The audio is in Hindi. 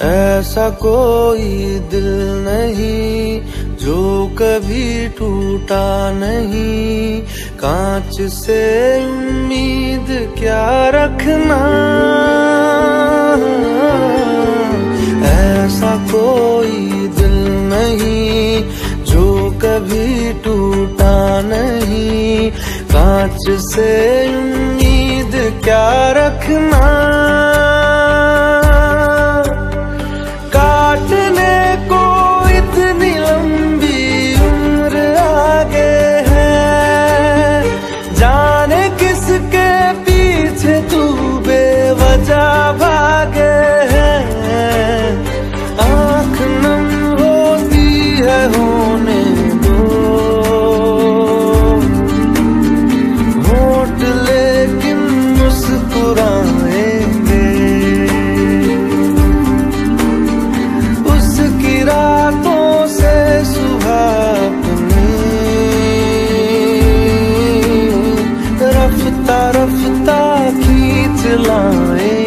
ऐसा कोई दिल नहीं जो कभी टूटा नहीं, कांच से उम्मीद क्या रखना। ऐसा कोई दिल नहीं जो कभी टूटा नहीं, कांच से उम्मीद क्या रखना। काटने को इतनी लंबी उम्र आगे है, जाने किसके पीछे तू बेवजह भागे है। आँख नम होती है होने दो, होठ लेकिन मुस्कुराएंगे। उसकी रातों से सुबह अपनी रफ्ता रफ्ता खींच लाए।